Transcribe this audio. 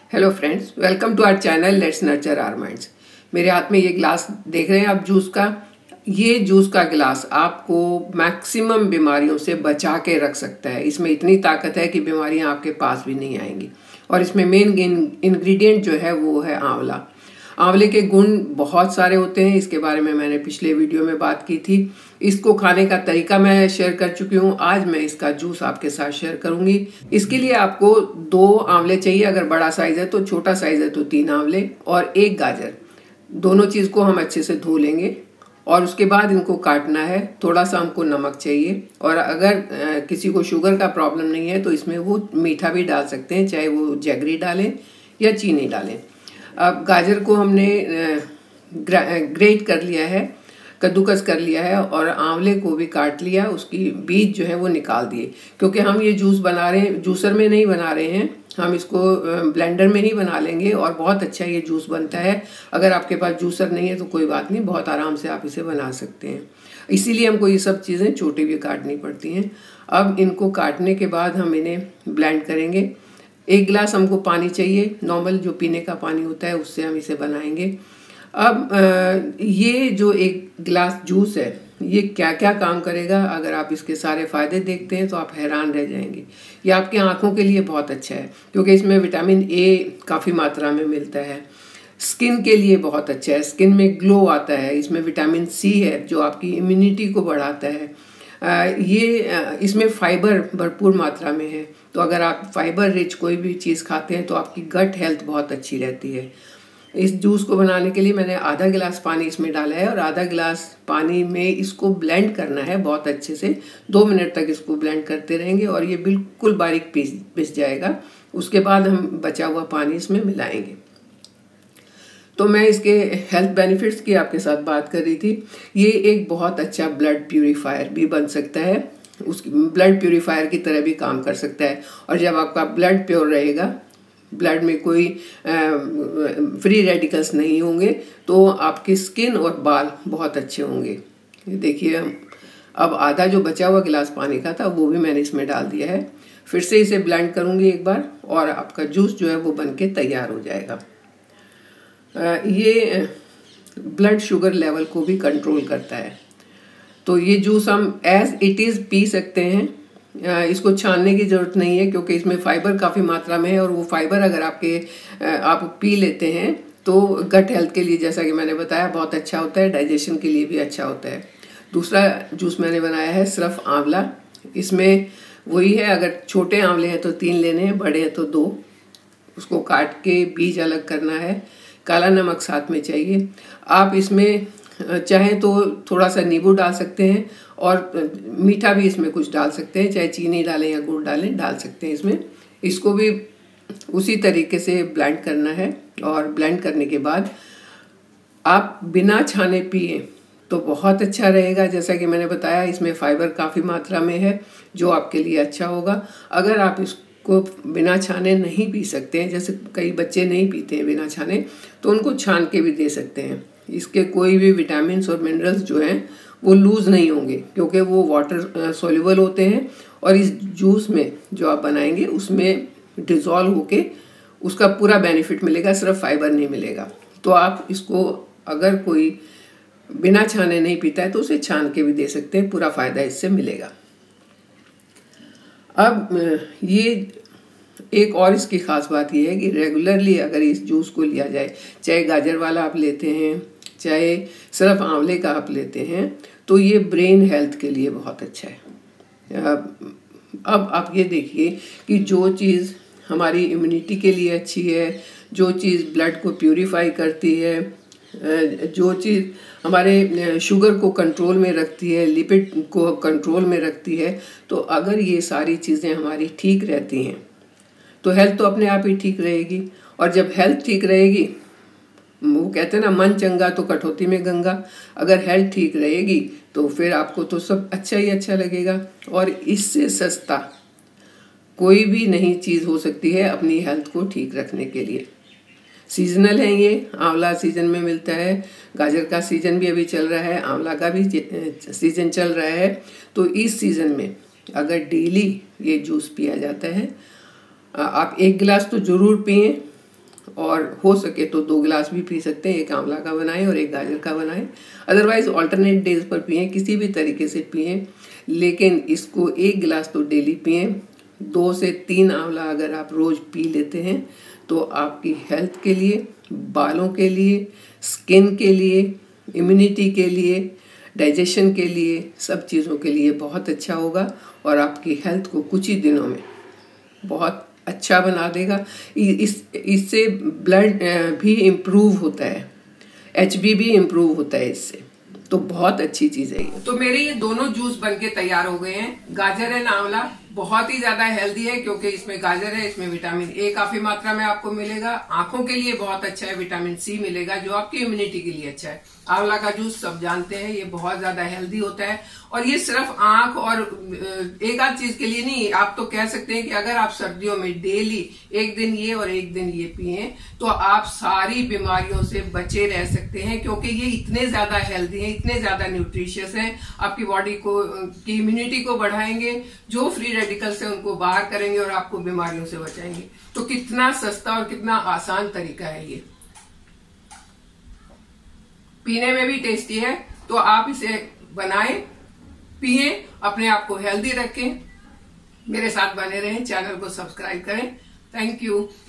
Hello friends, welcome to our channel let's nurture our minds. मेरे हाथ में ये ग्लास देख रहे हैं आप जूस का। ये जूस का गिलास आपको मैक्सिमम बीमारियों से बचा के रख सकता है। इसमें इतनी ताकत है कि बीमारियां आपके पास भी नहीं आएंगी। और इसमें मेन इंग्रेडिएंट जो है वो है आंवला। आंवले के गुण बहुत सारे होते हैं, इसके बारे में मैंने पिछले वीडियो में बात की थी। इसको खाने का तरीका मैं शेयर कर चुकी हूँ। आज मैं इसका जूस आपके साथ शेयर करूंगी। इसके लिए आपको 2 आंवले चाहिए, अगर बड़ा साइज है तो, छोटा साइज है तो 3 आंवले और 1 गाजर। दोनों चीज़ को हम अच्छे से धो लेंगे और उसके बाद इनको काटना है। थोड़ा सा हमको नमक चाहिए, और अगर किसी को शुगर का प्रॉब्लम नहीं है तो इसमें वो मीठा भी डाल सकते हैं, चाहे वो जैगरी डालें या चीनी डालें। अब गाजर को हमने ग्रेट कर लिया है, कद्दूकस कर लिया है, और आंवले को भी काट लिया। उसकी बीज जो है वो निकाल दिए, क्योंकि हम ये जूस बना रहे हैं, जूसर में नहीं बना रहे हैं, हम इसको ब्लेंडर में ही बना लेंगे और बहुत अच्छा ये जूस बनता है। अगर आपके पास जूसर नहीं है तो कोई बात नहीं, बहुत आराम से आप इसे बना सकते हैं। इसीलिए हमको ये सब चीज़ें छोटी भी काटनी पड़ती हैं। अब इनको काटने के बाद हम इन्हें ब्लेंड करेंगे। 1 गिलास हमको पानी चाहिए, नॉर्मल जो पीने का पानी होता है उससे हम इसे बनाएंगे। अब ये जो 1 गिलास जूस है ये क्या क्या काम करेगा, अगर आप इसके सारे फ़ायदे देखते हैं तो आप हैरान रह जाएंगे। ये आपकी आँखों के लिए बहुत अच्छा है, क्योंकि इसमें विटामिन ए काफ़ी मात्रा में मिलता है। स्किन के लिए बहुत अच्छा है, स्किन में ग्लो आता है। इसमें विटामिन सी है जो आपकी इम्यूनिटी को बढ़ाता है। इसमें फाइबर भरपूर मात्रा में है, तो अगर आप फाइबर रिच कोई भी चीज़ खाते हैं तो आपकी गट हेल्थ बहुत अच्छी रहती है। इस जूस को बनाने के लिए मैंने आधा गिलास पानी इसमें डाला है, और आधा गिलास पानी में इसको ब्लेंड करना है बहुत अच्छे से। 2 मिनट तक इसको ब्लेंड करते रहेंगे और ये बिल्कुल बारीक पिस जाएगा। उसके बाद हम बचा हुआ पानी इसमें मिलाएंगे। तो मैं इसके हेल्थ बेनिफिट्स की आपके साथ बात कर रही थी। ये एक बहुत अच्छा ब्लड प्यूरीफायर भी बन सकता है, उस ब्लड प्यूरीफायर की तरह भी काम कर सकता है। और जब आपका ब्लड प्योर रहेगा, ब्लड में कोई फ्री रेडिकल्स नहीं होंगे, तो आपकी स्किन और बाल बहुत अच्छे होंगे। देखिए, अब आधा जो बचा हुआ गिलास पानी का था वो भी मैंने इसमें डाल दिया है। फिर से इसे ब्लेंड करूँगी एक बार, और आपका जूस जो है वो बन के तैयार हो जाएगा। ये ब्लड शुगर लेवल को भी कंट्रोल करता है। तो ये जूस हम एज इट इज़ पी सकते हैं, इसको छानने की ज़रूरत नहीं है, क्योंकि इसमें फाइबर काफ़ी मात्रा में है। और वो फाइबर अगर आप पी लेते हैं तो गट हेल्थ के लिए, जैसा कि मैंने बताया, बहुत अच्छा होता है। डाइजेशन के लिए भी अच्छा होता है। दूसरा जूस मैंने बनाया है सिर्फ आंवला। इसमें वही है, अगर छोटे आंवले हैं तो 3 लेने हैं, बड़े हैं तो 2। उसको काट के बीज अलग करना है। काला नमक साथ में चाहिए। आप इसमें चाहें तो थोड़ा सा नींबू डाल सकते हैं, और मीठा भी इसमें कुछ डाल सकते हैं, चाहे चीनी डालें या गुड़ डाल सकते हैं इसमें। इसको भी उसी तरीके से ब्लेंड करना है, और ब्लेंड करने के बाद आप बिना छाने पिए तो बहुत अच्छा रहेगा। जैसा कि मैंने बताया, इसमें फाइबर काफ़ी मात्रा में है जो आपके लिए अच्छा होगा। अगर आप को बिना छाने नहीं पी सकते हैं, जैसे कई बच्चे नहीं पीते हैं बिना छाने, तो उनको छान के भी दे सकते हैं। इसके कोई भी विटामिन्स और मिनरल्स जो हैं वो लूज़ नहीं होंगे, क्योंकि वो वाटर सोल्यूबल होते हैं। और इस जूस में जो आप बनाएंगे उसमें डिज़ोल्व होके उसका पूरा बेनिफिट मिलेगा, सिर्फ फाइबर नहीं मिलेगा। तो आप इसको, अगर कोई बिना छाने नहीं पीता है तो उसे छान के भी दे सकते हैं, पूरा फ़ायदा इससे मिलेगा। अब ये एक और इसकी ख़ास बात यह है कि रेगुलरली अगर इस जूस को लिया जाए, चाहे गाजर वाला आप लेते हैं, चाहे सिर्फ आंवले का आप लेते हैं, तो ये ब्रेन हेल्थ के लिए बहुत अच्छा है। अब आप ये देखिए कि जो चीज़ हमारी इम्यूनिटी के लिए अच्छी है, जो चीज़ ब्लड को प्यूरीफाई करती है, जो चीज़ हमारे शुगर को कंट्रोल में रखती है, लिपिड को कंट्रोल में रखती है, तो अगर ये सारी चीज़ें हमारी ठीक रहती हैं तो हेल्थ तो अपने आप ही ठीक रहेगी। और जब हेल्थ ठीक रहेगी, वो कहते हैं ना, मन चंगा तो कटौती में गंगा। अगर हेल्थ ठीक रहेगी तो फिर आपको तो सब अच्छा ही अच्छा लगेगा। और इससे सस्ता कोई भी नई चीज़ हो सकती है अपनी हेल्थ को ठीक रखने के लिए। सीजनल है ये, आंवला सीजन में मिलता है, गाजर का सीजन भी अभी चल रहा है, आंवला का भी सीजन चल रहा है। तो इस सीज़न में अगर डेली ये जूस पिया जाता है, आप 1 गिलास तो ज़रूर पिएं, और हो सके तो 2 गिलास भी पी सकते हैं, एक आंवला का बनाएं और एक गाजर का बनाएं। अदरवाइज ऑल्टरनेट डेज पर पिएं, किसी भी तरीके से पिएं, लेकिन इसको 1 गिलास तो डेली पिएं। 2 से 3 आंवला अगर आप रोज़ पी लेते हैं तो आपकी हेल्थ के लिए, बालों के लिए, स्किन के लिए, इम्यूनिटी के लिए, डाइजेशन के लिए, सब चीज़ों के लिए बहुत अच्छा होगा और आपकी हेल्थ को कुछ ही दिनों में बहुत अच्छा बना देगा। इससे ब्लड भी इम्प्रूव होता है, HB भी इम्प्रूव होता है इससे, तो बहुत अच्छी चीज़ है ये। तो मेरे ये दोनों जूस बनके तैयार हो गए हैं। गाजर एंड आंवला बहुत ही ज्यादा हेल्दी है क्योंकि इसमें गाजर है, इसमें विटामिन ए काफी मात्रा में आपको मिलेगा। आंखों के लिए बहुत अच्छा है, विटामिन सी मिलेगा जो आपकी इम्यूनिटी के लिए अच्छा है। आंवला का जूस सब जानते हैं, ये बहुत ज्यादा हेल्दी होता है और ये सिर्फ आंख और एक आध चीज के लिए नहीं। आप तो कह सकते हैं कि अगर आप सर्दियों में डेली 1 दिन ये और 1 दिन ये पिए तो आप सारी बीमारियों से बचे रह सकते हैं, क्योंकि ये इतने ज्यादा हेल्दी हैं, इतने ज्यादा न्यूट्रिशियस हैं, आपकी बॉडी को की इम्यूनिटी को बढ़ाएंगे, जो फ्री रेडिकल्स है उनको बाहर करेंगे और आपको बीमारियों से बचाएंगे। तो कितना सस्ता और कितना आसान तरीका है ये, पीने में भी टेस्टी है। तो आप इसे बनाएं, पिए, अपने आप को हेल्दी रखें। मेरे साथ बने रहें, चैनल को सब्सक्राइब करें। Thank you.